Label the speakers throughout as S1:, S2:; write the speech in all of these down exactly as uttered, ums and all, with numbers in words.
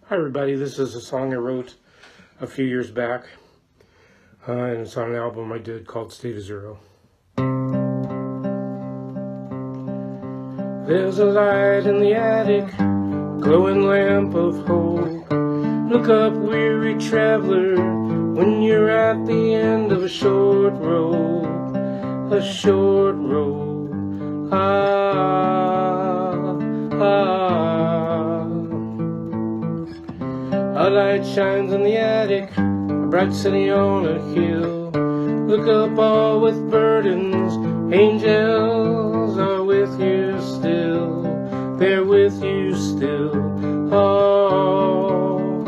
S1: Hi everybody, this is a song I wrote a few years back, uh, and it's on an album I did called State of Zero. There's a light in the attic, glowing lamp of hope. Look up, weary traveler, when you're at the end of a short road, a short road. Ah, ah. A light shines in the attic, a bright city on a hill. Look up, all with burdens, angels are with you still. They're with you still. Oh,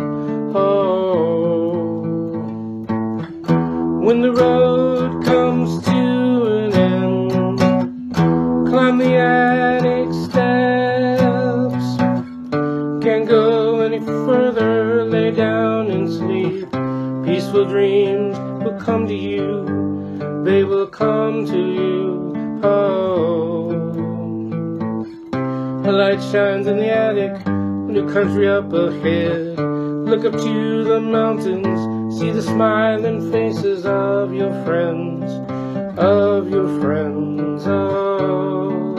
S1: oh. When the road comes to an end, climb the attic steps. Can't go any further, lay down and sleep. Peaceful dreams will come to you, they will come to you. Oh, a light shines in the attic, a new country up ahead. Look up to the mountains, see the smiling faces of your friends, of your friends. Oh,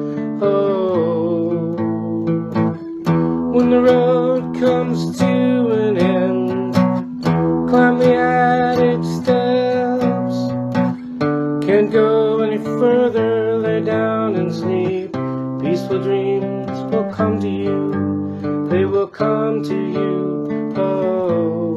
S1: oh. When the road comes to an end, climb the attic steps. Can't go any further, lay down and sleep. Peaceful dreams will come to you, they will come to you. Oh,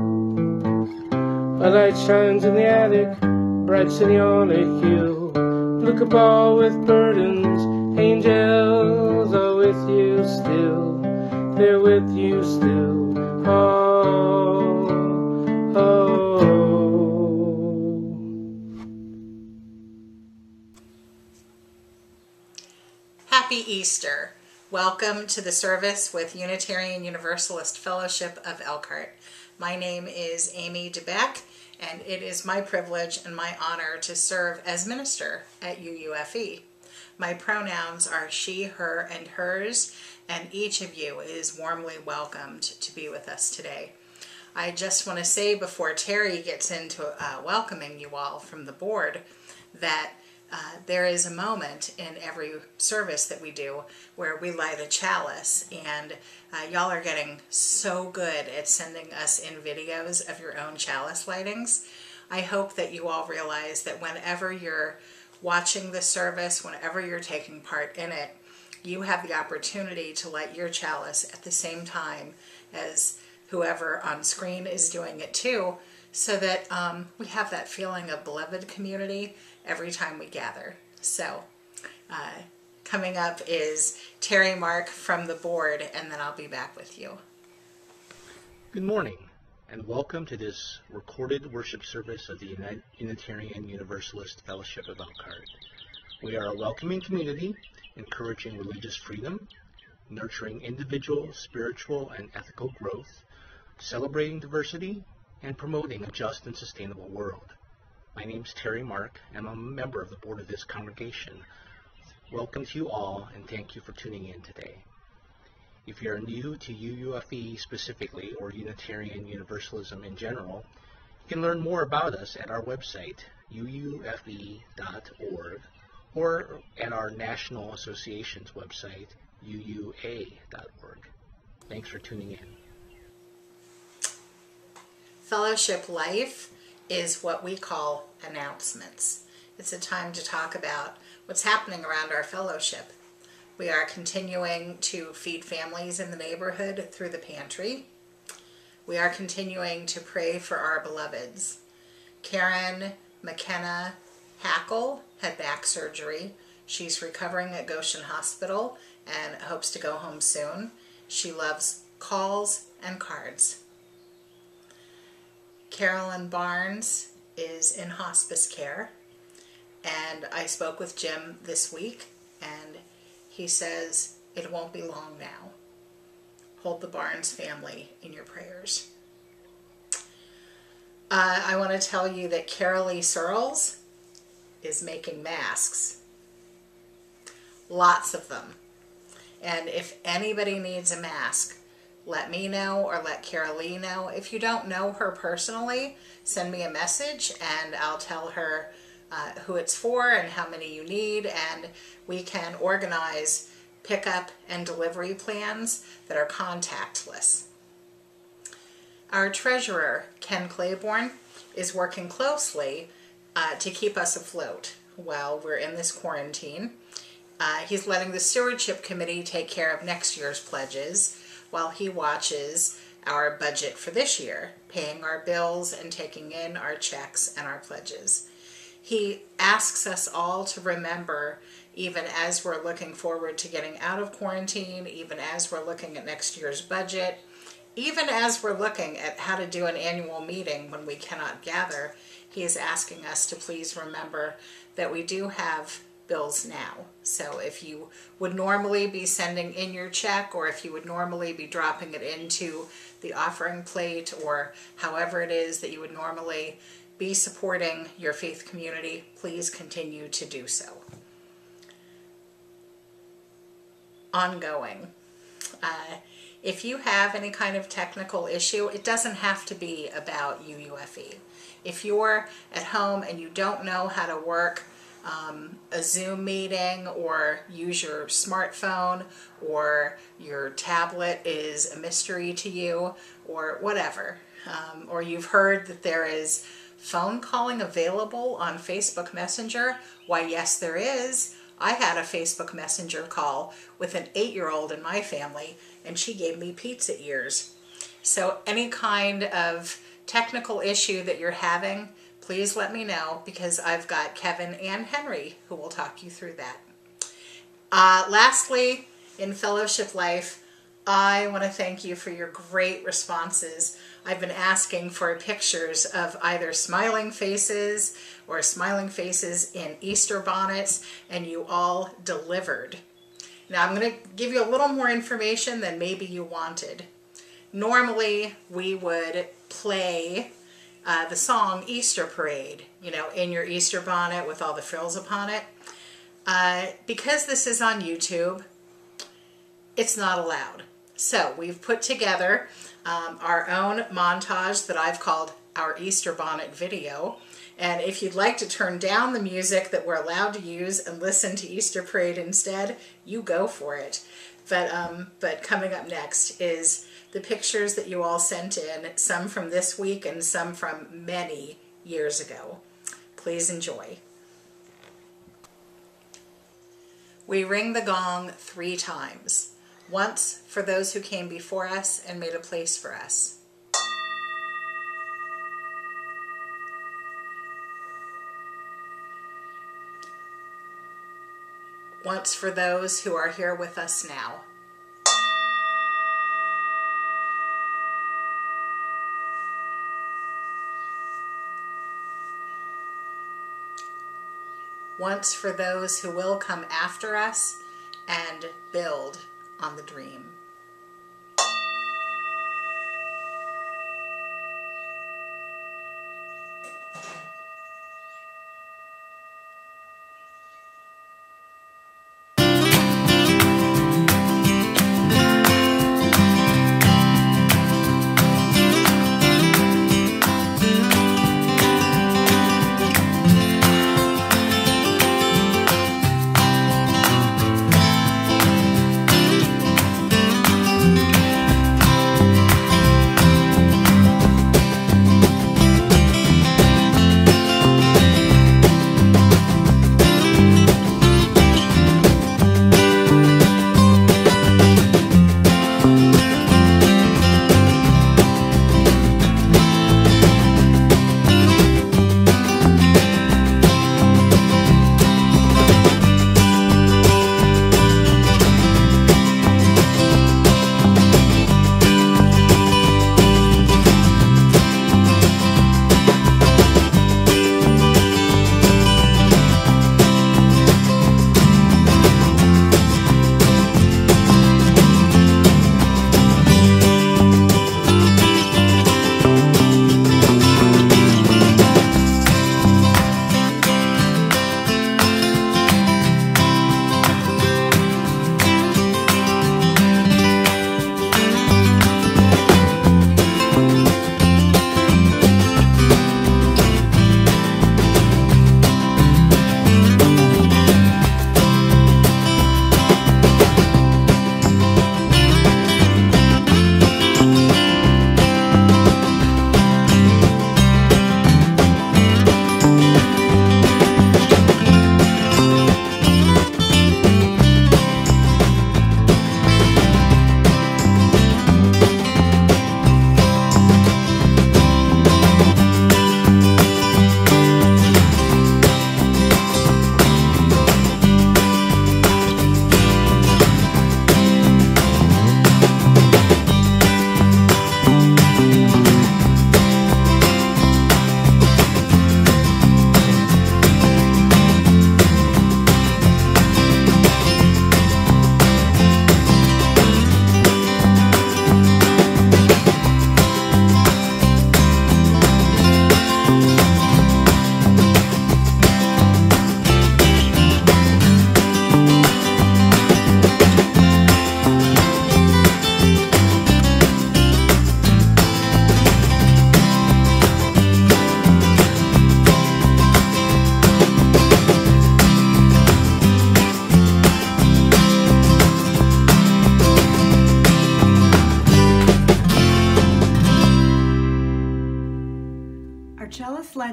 S1: a light shines in the attic, bright city on a hill. Look up, all with burdens, angels are with you still. They're with you still. Oh, oh.
S2: Happy Easter. Welcome to the service with Unitarian Universalist Fellowship of Elkhart. My name is Amy DeBeck, and it is my privilege and my honor to serve as minister at U U F E. My pronouns are she, her, and hers, and each of you is warmly welcomed to be with us today. I just want to say before Terry gets into uh, welcoming you all from the board that uh, there is a moment in every service that we do where we light a chalice, and uh, y'all are getting so good at sending us in videos of your own chalice lightings. I hope that you all realize that whenever you're watching the service, whenever you're taking part in it, you have the opportunity to light your chalice at the same time as whoever on screen is doing it too, so that um, we have that feeling of beloved community every time we gather. So uh, coming up is Terry Mark from the board, and then I'll be back with you.
S3: Good morning, and welcome to this recorded worship service of the Unitarian Universalist Fellowship of Elkhart. We are a welcoming community, encouraging religious freedom, nurturing individual, spiritual, and ethical growth, celebrating diversity, and promoting a just and sustainable world. My name is Terry Mark, and I'm a member of the board of this congregation. Welcome to you all, and thank you for tuning in today. If you're new to U U F E specifically, or Unitarian Universalism in general, you can learn more about us at our website, U U F E dot org, or at our National Association's website, U U A dot org. Thanks for tuning in.
S2: Fellowship life is what we call announcements. It's a time to talk about what's happening around our fellowship. We are continuing to feed families in the neighborhood through the pantry. We are continuing to pray for our beloveds. Karen McKenna Hackle had back surgery. She's recovering at Goshen Hospital and hopes to go home soon. She loves calls and cards. Carolyn Barnes is in hospice care, and I spoke with Jim this week, and he says it won't be long now. Hold the Barnes family in your prayers. Uh, I want to tell you that Carolee Searles is making masks. Lots of them. And if anybody needs a mask, let me know or let Carolee know. If you don't know her personally, send me a message and I'll tell her uh, who it's for and how many you need, and we can organize pickup and delivery plans that are contactless. Our treasurer, Ken Claiborne, is working closely uh, to keep us afloat while we're in this quarantine. Uh, he's letting the stewardship committee take care of next year's pledges while he watches our budget for this year, paying our bills and taking in our checks and our pledges. He asks us all to remember, even as we're looking forward to getting out of quarantine, even as we're looking at next year's budget, even as we're looking at how to do an annual meeting when we cannot gather, he is asking us to please remember that we do have bills now. So if you would normally be sending in your check, or if you would normally be dropping it into the offering plate, or however it is that you would normally be supporting your faith community, please continue to do so. Ongoing. Uh, if you have any kind of technical issue, it doesn't have to be about U U F E. If you're at home and you don't know how to work um, a Zoom meeting, or use your smartphone, or your tablet is a mystery to you, or whatever, um, or you've heard that there is phone calling available on Facebook Messenger, why yes there is. I had a Facebook Messenger call with an eight-year-old in my family, and she gave me pizza ears. So any kind of technical issue that you're having, please let me know, because I've got Kevin and Henry who will talk you through that. Uh, lastly, in fellowship life, I want to thank you for your great responses. I've been asking for pictures of either smiling faces or smiling faces in Easter bonnets, and you all delivered. Now I'm going to give you a little more information than maybe you wanted. Normally we would play uh, the song Easter Parade, you know, in your Easter bonnet with all the frills upon it. Uh, because this is on YouTube, it's not allowed. So we've put together um, our own montage that I've called our Easter bonnet video. And if you'd like to turn down the music that we're allowed to use and listen to Easter Parade instead, you go for it. But, um, but coming up next is the pictures that you all sent in, some from this week and some from many years ago. Please enjoy. We ring the gong three times. Once for those who came before us and made a place for us. Once for those who are here with us now. Once for those who will come after us and build on the dream.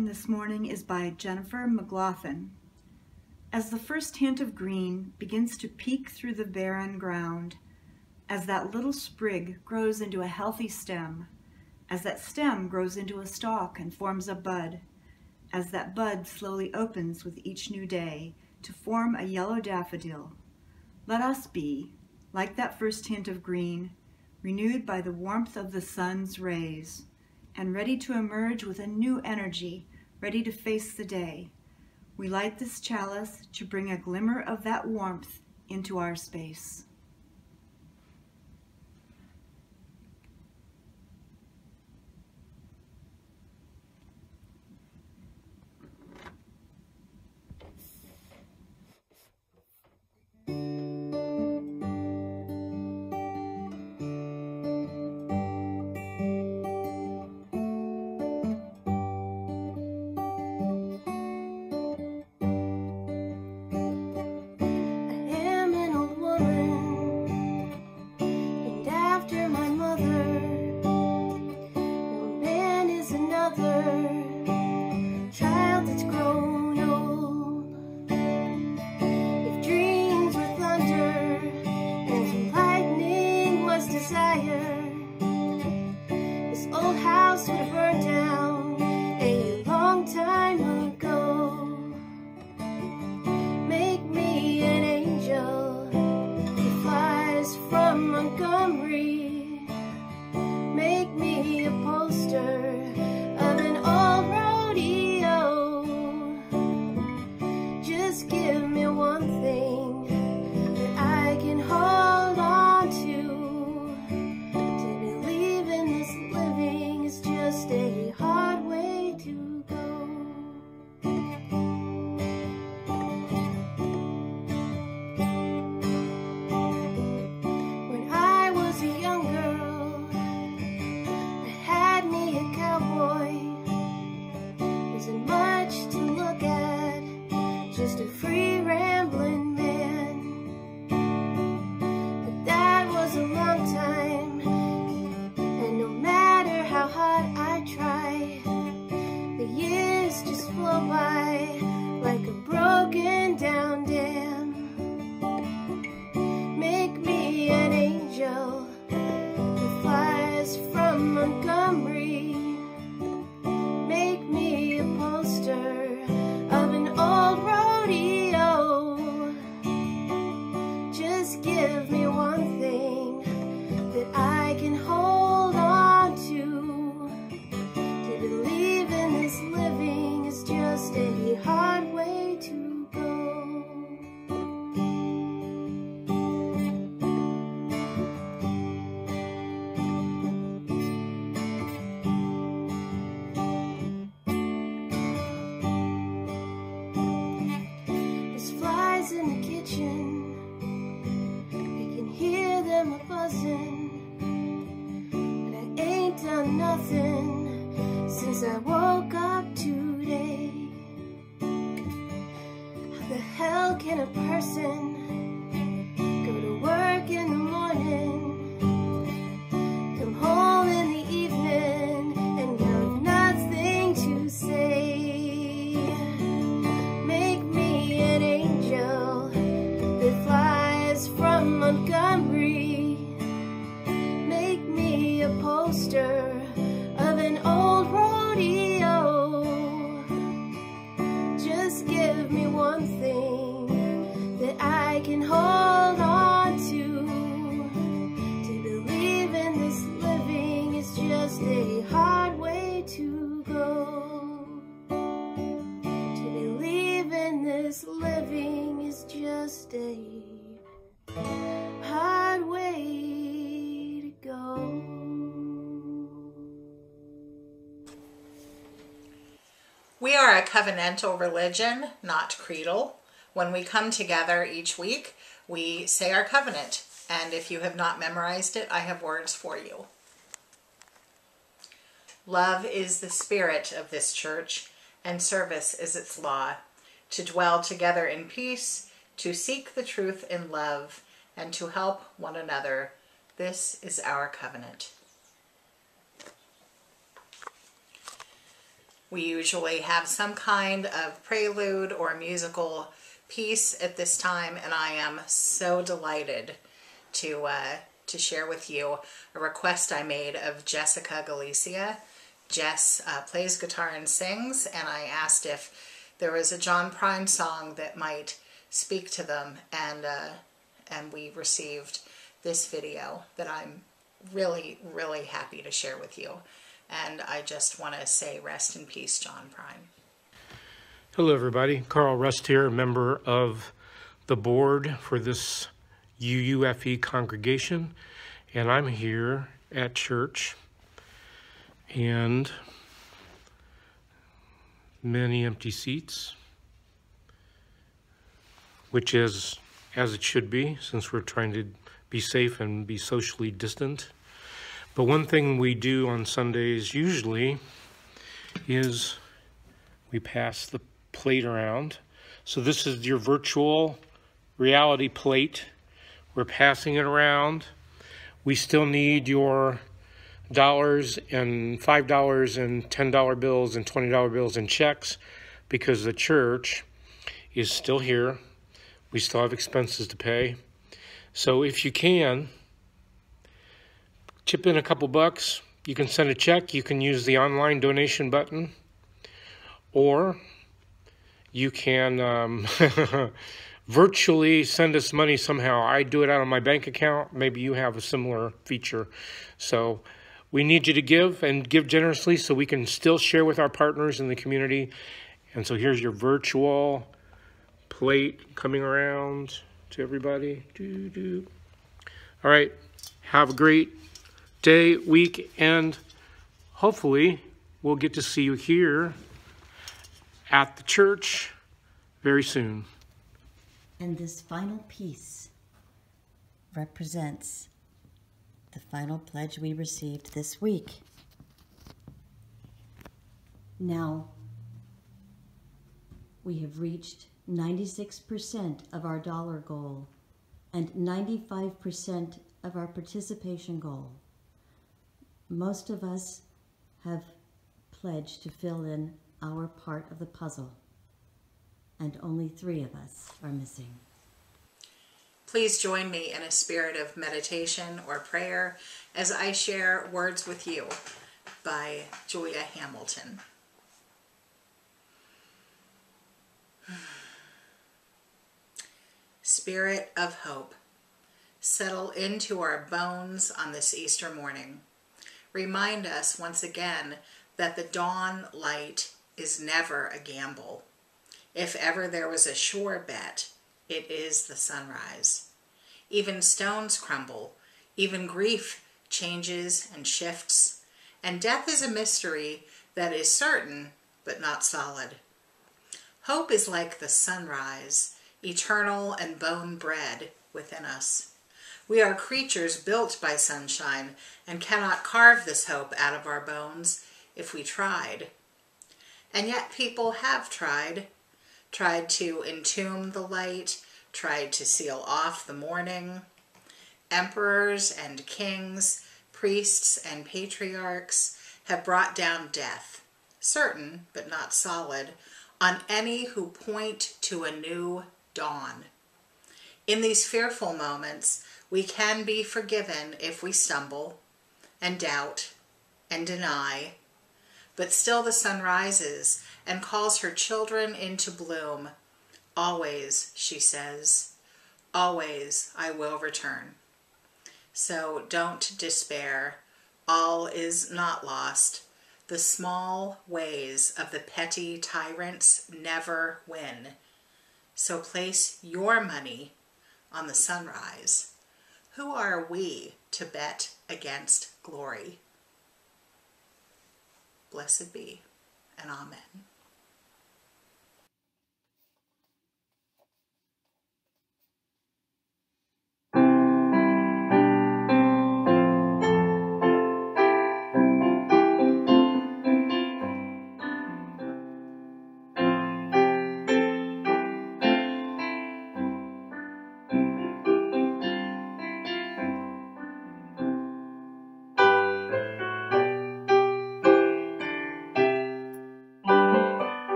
S4: reading this morning is by Jennifer McLaughlin. As the first hint of green begins to peek through the barren ground, as that little sprig grows into a healthy stem, as that stem grows into a stalk and forms a bud, as that bud slowly opens with each new day to form a yellow daffodil, let us be, like that first hint of green, renewed by the warmth of the sun's rays, and ready to emerge with a new energy, ready to face the day. We light this chalice to bring a glimmer of that warmth into our space.
S2: We are a covenantal religion, not creedal. When we come together each week, we say our covenant. And if you have not memorized it, I have words for you. Love is the spirit of this church, and service is its law. To dwell together in peace, to seek the truth in love, and to help one another. This is our covenant. We usually have some kind of prelude or musical piece at this time, and I am so delighted to uh, to share with you a request I made of Jessica Galicia. Jess uh, plays guitar and sings, and I asked if there was a John Prine song that might speak to them, and uh, and we received this video that I'm really, really happy to share with you. And I just want to say rest in peace, John Prine.
S1: Hello, everybody. Carl Rust here, a member of the board for this U U F E congregation, and I'm here at church, and many empty seats, which is as it should be, since we're trying to be safe and be socially distant. But one thing we do on Sundays usually is we pass the plate around. So this is your virtual reality plate. We're passing it around. We still need your dollars and five dollars and ten dollar bills and twenty dollar bills and checks, because the church is still here. We still have expenses to pay. So if you can, chip in a couple bucks. You can send a check. You can use the online donation button. Or you can um, virtually send us money somehow. I do it out of my bank account. Maybe you have a similar feature. So we need you to give, and give generously so we can still share with our partners in the community. And so here's your virtual plate coming around to everybody. Doo -doo. All right. Have a great day, week, and hopefully we'll get to see you here at the church very soon.
S5: And this final piece represents the final pledge we received this week. Now, we have reached ninety-six percent of our dollar goal and ninety-five percent of our participation goal. Most of us have pledged to fill in our part of the puzzle, and only three of us are missing.
S2: Please join me in a spirit of meditation or prayer as I share Words with You by Julia Hamilton. Spirit of hope, settle into our bones on this Easter morning. Remind us once again that the dawn light is never a gamble. If ever there was a sure bet, it is the sunrise. Even stones crumble, even grief changes and shifts, and death is a mystery that is certain but not solid. Hope is like the sunrise, eternal and bone-bred within us. We are creatures built by sunshine and cannot carve this hope out of our bones if we tried. And yet people have tried, tried to entomb the light, tried to seal off the morning. Emperors and kings, priests and patriarchs have brought down death, certain but not solid, on any who point to a new dawn. In these fearful moments, we can be forgiven if we stumble and doubt and deny, but still the sun rises and calls her children into bloom. Always, she says, always I will return. So don't despair. All is not lost. The small ways of the petty tyrants never win. So place your money on the sunrise. Who are we to bet against glory? Blessed be, and amen.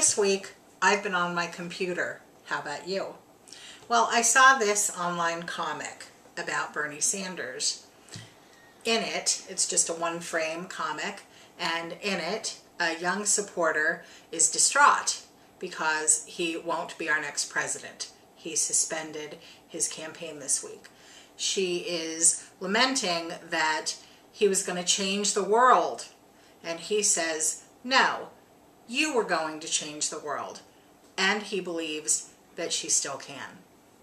S2: this week, I've been on my computer. How about you? Well, I saw this online comic about Bernie Sanders. In it, it's just a one-frame comic, and in it, a young supporter is distraught because he won't be our next president. He suspended his campaign this week. She is lamenting that he was going to change the world, and he says, no, you were going to change the world, and he believes that she still can.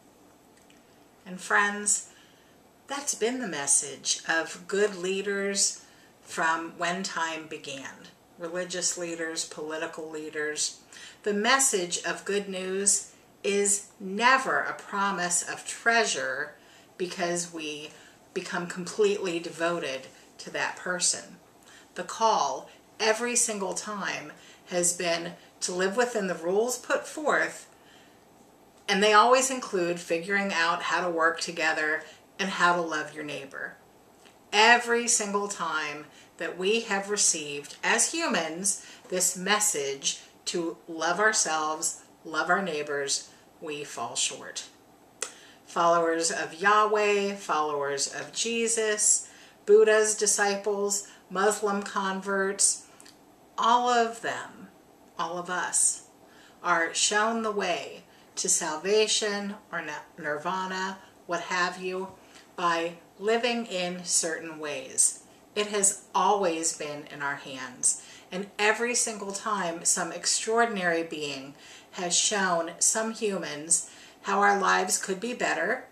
S2: And friends, that's been the message of good leaders from when time began. Religious leaders, political leaders. The message of good news is never a promise of treasure because we become completely devoted to that person. The call every single time has been to live within the rules put forth, and they always include figuring out how to work together and how to love your neighbor. Every single time that we have received, as humans, this message to love ourselves, love our neighbors, we fall short. Followers of Yahweh, followers of Jesus, Buddha's disciples, Muslim converts, all of them, all of us, are shown the way to salvation or nirvana, what have you, by living in certain ways. It has always been in our hands, and every single time some extraordinary being has shown some humans how our lives could be better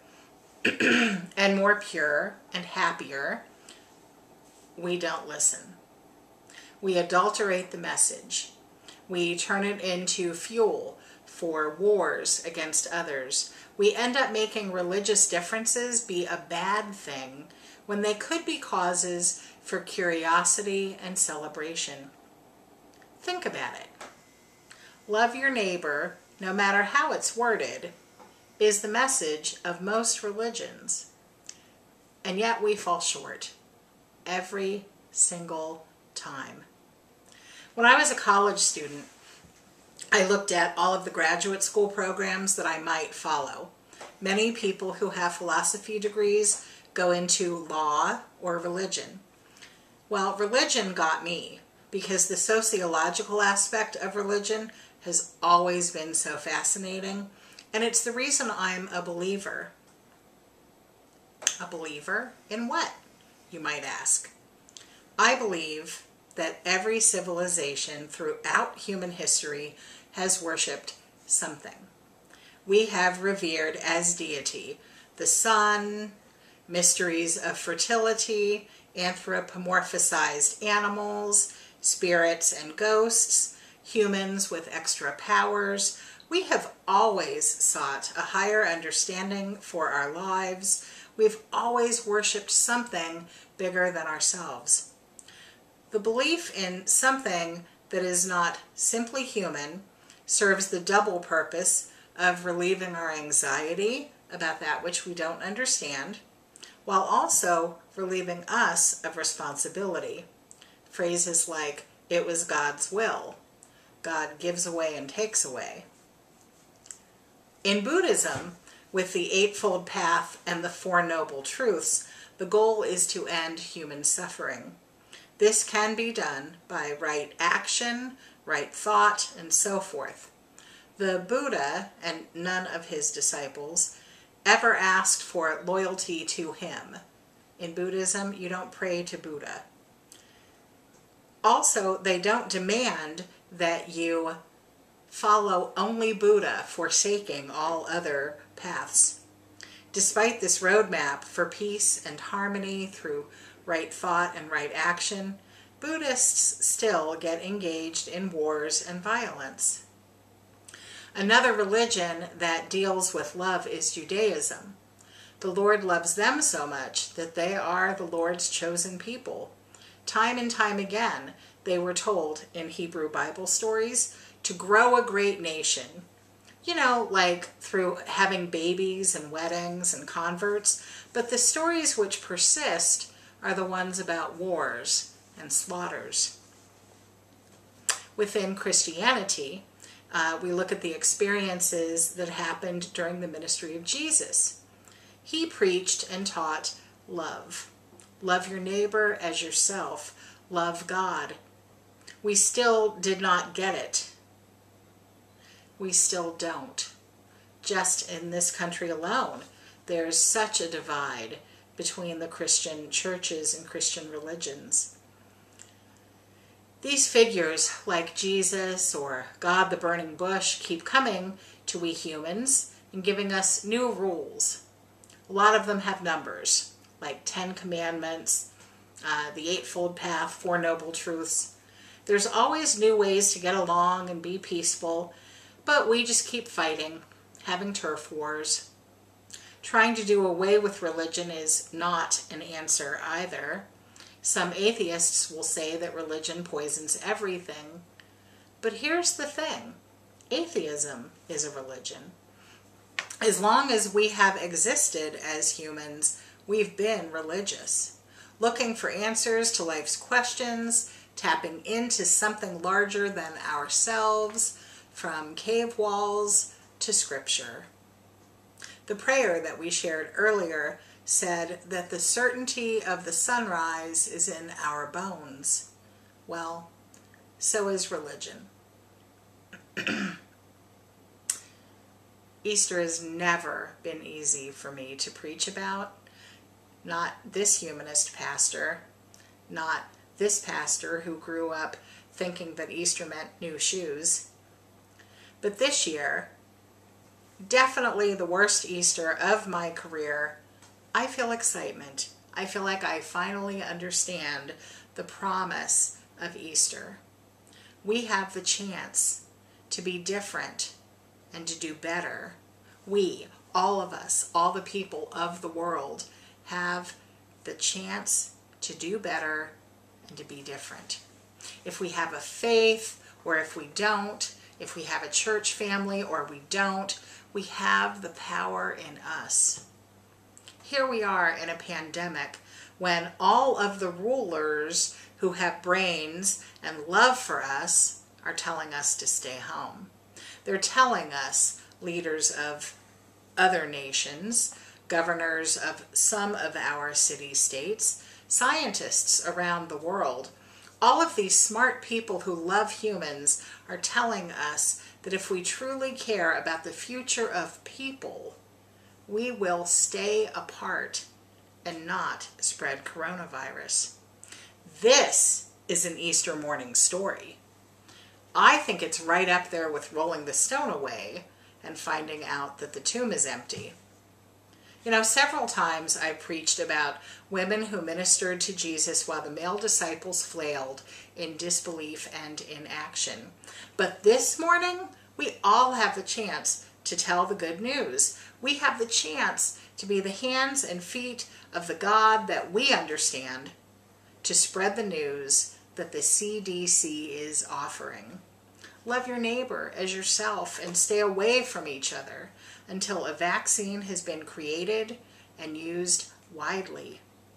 S2: and more pure and happier, we don't listen. We adulterate the message. We turn it into fuel for wars against others. We end up making religious differences be a bad thing when they could be causes for curiosity and celebration. Think about it. Love your neighbor, no matter how it's worded, is the message of most religions. And yet we fall short every single time. When I was a college student, I looked at all of the graduate school programs that I might follow. Many people who have philosophy degrees go into law or religion. Well, religion got me because the sociological aspect of religion has always been so fascinating, and it's the reason I'm a believer. A believer in what, you might ask? I believe that every civilization throughout human history has worshipped something. We have revered as deity the sun, mysteries of fertility, anthropomorphized animals, spirits and ghosts, humans with extra powers. We have always sought a higher understanding for our lives. We've always worshipped something bigger than ourselves. The belief in something that is not simply human serves the double purpose of relieving our anxiety about that which we don't understand, while also relieving us of responsibility. Phrases like, it was God's will, God gives away and takes away. In Buddhism, with the Eightfold Path and the Four Noble Truths, the goal is to end human suffering. This can be done by right action, right thought, and so forth. The Buddha, and none of his disciples, ever asked for loyalty to him. In Buddhism, you don't pray to Buddha. Also, they don't demand that you follow only Buddha, forsaking all other paths. Despite this roadmap for peace and harmony through right thought and right action, Buddhists still get engaged in wars and violence. Another religion that deals with love is Judaism. The Lord loves them so much that they are the Lord's chosen people. Time and time again, they were told in Hebrew Bible stories to grow a great nation. You know, like through having babies and weddings and converts. But the stories which persist are the ones about wars and slaughters. Within Christianity, Uh, we look at the experiences that happened during the ministry of Jesus. He preached and taught love. Love your neighbor as yourself. Love God. We still did not get it. We still don't. Just in this country alone, there's such a divide between the Christian churches and Christian religions. These figures, like Jesus or God the burning bush, keep coming to we humans and giving us new rules. A lot of them have numbers, like Ten Commandments, uh, the Eightfold Path, Four Noble Truths. There's always new ways to get along and be peaceful, but we just keep fighting, having turf wars. Trying to do away with religion is not an answer either. Some atheists will say that religion poisons everything. But here's the thing. Atheism is a religion. As long as we have existed as humans, we've been religious. Looking for answers to life's questions, tapping into something larger than ourselves, from cave walls to scripture. The prayer that we shared earlier said that the certainty of the sunrise is in our bones. Well, so is religion. Easter has never been easy for me to preach about. Not this humanist pastor, not this pastor who grew up thinking that Easter meant new shoes. But this year, definitely the worst Easter of my career, I feel excitement. I feel like I finally understand the promise of Easter. We have the chance to be different and to do better. We, all of us, all the people of the world, have the chance to do better and to be different. If we have a faith or if we don't, if we have a church family or we don't, we have the power in us. Here we are in a pandemic when all of the rulers who have brains and love for us are telling us to stay home. They're telling us, leaders of other nations, governors of some of our city-states, scientists around the world, all of these smart people who love humans are telling us that if we truly care about the future of people, we will stay apart and not spread coronavirus. This is an Easter morning story. I think it's right up there with rolling the stone away and finding out that the tomb is empty. You know, several times I preached about women who ministered to Jesus while the male disciples flailed in disbelief and inaction. But this morning, we all have the chance to tell the good news. We have the chance to be the hands and feet of the God that we understand, to spread the news that the C D C is offering. Love your neighbor as yourself and stay away from each other until a vaccine has been created and used widely.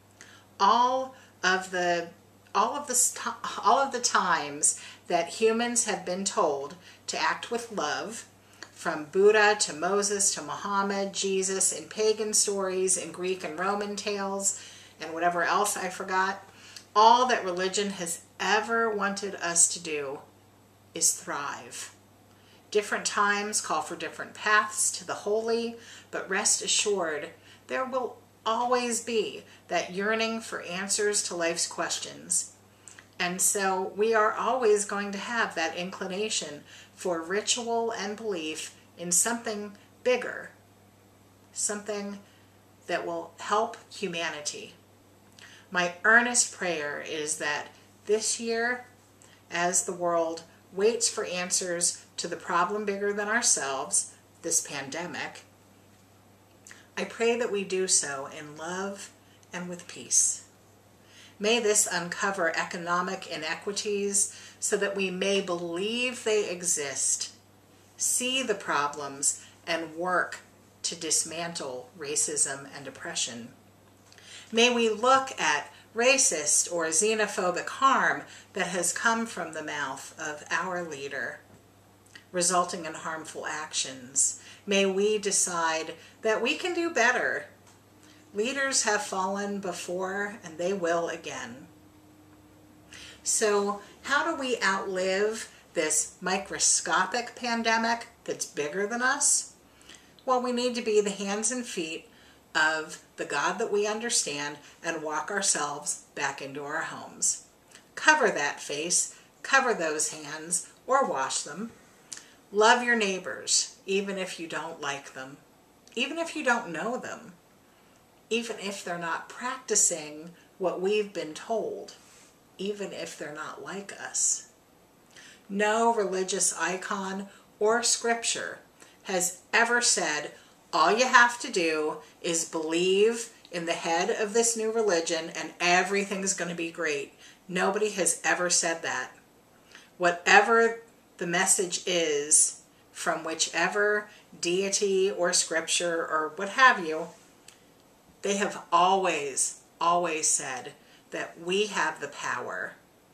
S2: All of the all of the all of the times that humans have been told to act with love, from Buddha to Moses to Muhammad, Jesus, in pagan stories, in Greek and Roman tales, and whatever else I forgot, all that religion has ever wanted us to do is thrive. Different times call for different paths to the holy, but rest assured, there will always be that yearning for answers to life's questions. And so we are always going to have that inclination for ritual and belief in something bigger, something that will help humanity. My earnest prayer is that this year, as the world waits for answers to the problem bigger than ourselves, this pandemic, I pray that we do so in love and with peace. May this uncover economic inequities so that we may believe they exist, see the problems, and work to dismantle racism and oppression. May we look at racist or xenophobic harm that has come from the mouth of our leader. resulting in harmful actions. May we decide that we can do better. Leaders have fallen before, and they will again. So how do we outlive this microscopic pandemic that's bigger than us? Well, we need to be the hands and feet of the God that we understand and walk ourselves back into our homes. Cover that face, cover those hands, or wash them. Love your neighbors, even if you don't like them, even if you don't know them, even if they're not practicing what we've been told, even if they're not like us. No religious icon or scripture has ever said, all you have to do is believe in the head of this new religion and everything's going to be great. Nobody has ever said that. Whatever the message is from whichever deity or scripture or what have you, they have always, always said that we have the power.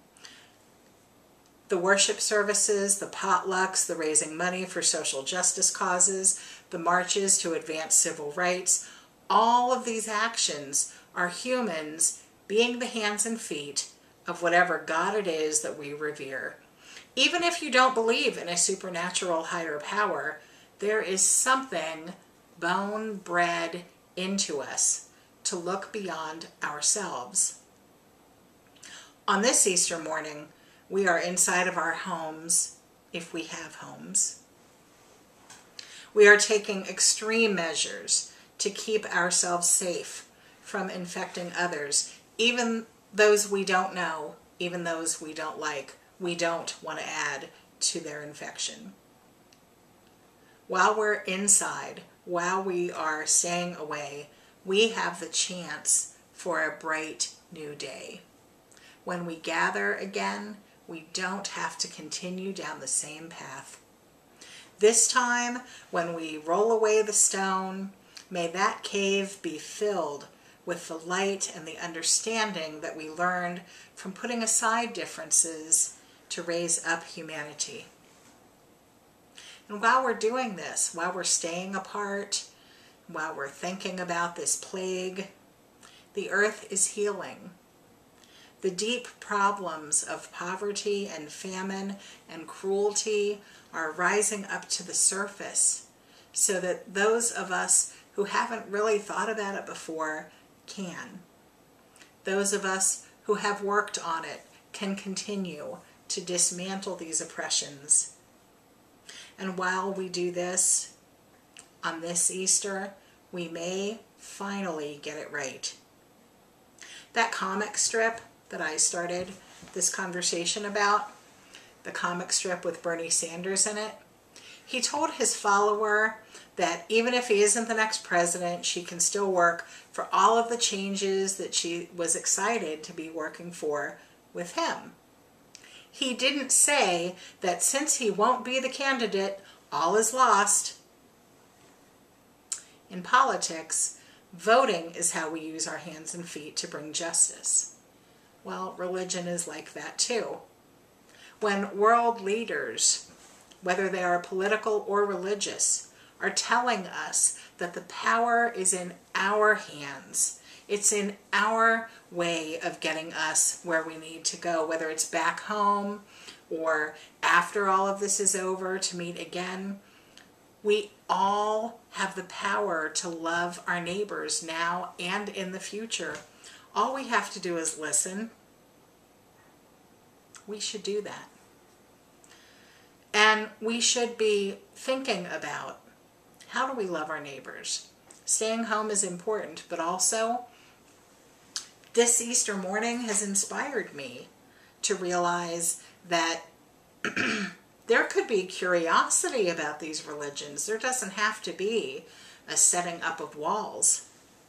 S2: The worship services, the potlucks, the raising money for social justice causes, the marches to advance civil rights, all of these actions are humans being the hands and feet of whatever God it is that we revere. Even if you don't believe in a supernatural higher power, there is something bone bred into us to look beyond ourselves. On this Easter morning, we are inside of our homes, if we have homes. We are taking extreme measures to keep ourselves safe from infecting others, even those we don't know, even those we don't like. We don't want to add to their infection. While we're inside, while we are staying away, we have the chance for a bright new day. When we gather again, we don't have to continue down the same path. This time, when we roll away the stone, may that cave be filled with the light and the understanding that we learned from putting aside differences to raise up humanity. And while we're doing this, while we're staying apart, while we're thinking about this plague, the earth is healing. The deep problems of poverty and famine and cruelty are rising up to the surface so that those of us who haven't really thought about it before can. Those of us who have worked on it can continue to dismantle these oppressions. And while we do this, on this Easter, we may finally get it right. That comic strip that I started this conversation about, the comic strip with Bernie Sanders in it, he told his follower that even if he isn't the next president, she can still work for all of the changes that she was excited to be working for with him. He didn't say that since he won't be the candidate, all is lost. In politics, voting is how we use our hands and feet to bring justice. Well, religion is like that too. When world leaders, whether they are political or religious, are telling us that the power is in our hands, it's in our way of getting us where we need to go, whether it's back home or after all of this is over to meet again, we all have the power to love our neighbors now and in the future. All we have to do is listen. We should do that. And we should be thinking about, how do we love our neighbors? Staying home is important, but also this Easter morning has inspired me to realize that there could be curiosity about these religions. There doesn't have to be a setting up of walls.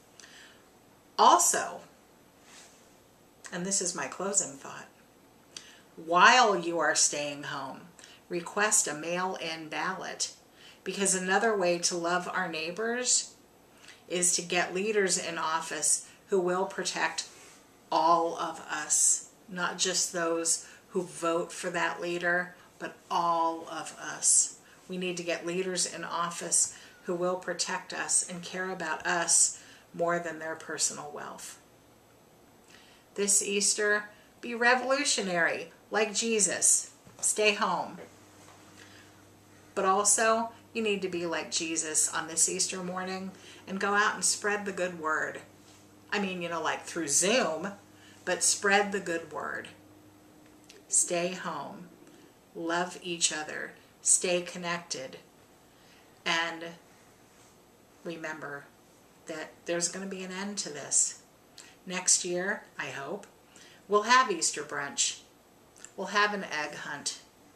S2: Also, and this is my closing thought, while you are staying home, request a mail-in ballot, because another way to love our neighbors is to get leaders in office who will protect all of us, not just those who vote for that leader, but all of us. We need to get leaders in office who will protect us and care about us more than their personal wealth. This Easter, be revolutionary like Jesus. Stay home. But also, you need to be like Jesus on this Easter morning and go out and spread the good word. I mean, you know, like through Zoom, but spread the good word. Stay home. Love each other. Stay connected. And remember that there's going to be an end to this. Next year, I hope, we'll have Easter brunch. We'll have an egg hunt.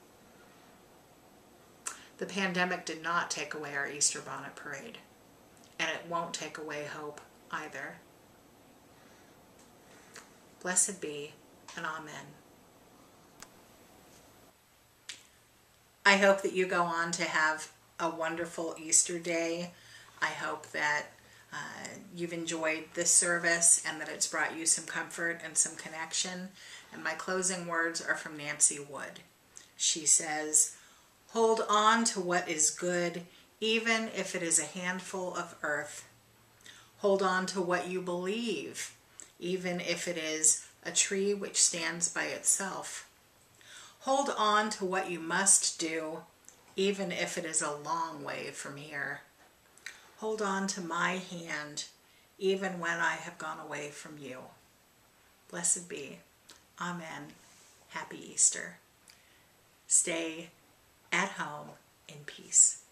S2: The pandemic did not take away our Easter bonnet parade, and it won't take away hope either. Blessed be, and amen. I hope that you go on to have a wonderful Easter day. I hope that uh, you've enjoyed this service and that it's brought you some comfort and some connection. And my closing words are from Nancy Wood. She says, "Hold on to what is good, even if it is a handful of earth. Hold on to what you believe, even if it is a tree which stands by itself. Hold on to what you must do, even if it is a long way from here. Hold on to my hand, even when I have gone away from you." Blessed be. Amen. Happy Easter. Stay at home in peace.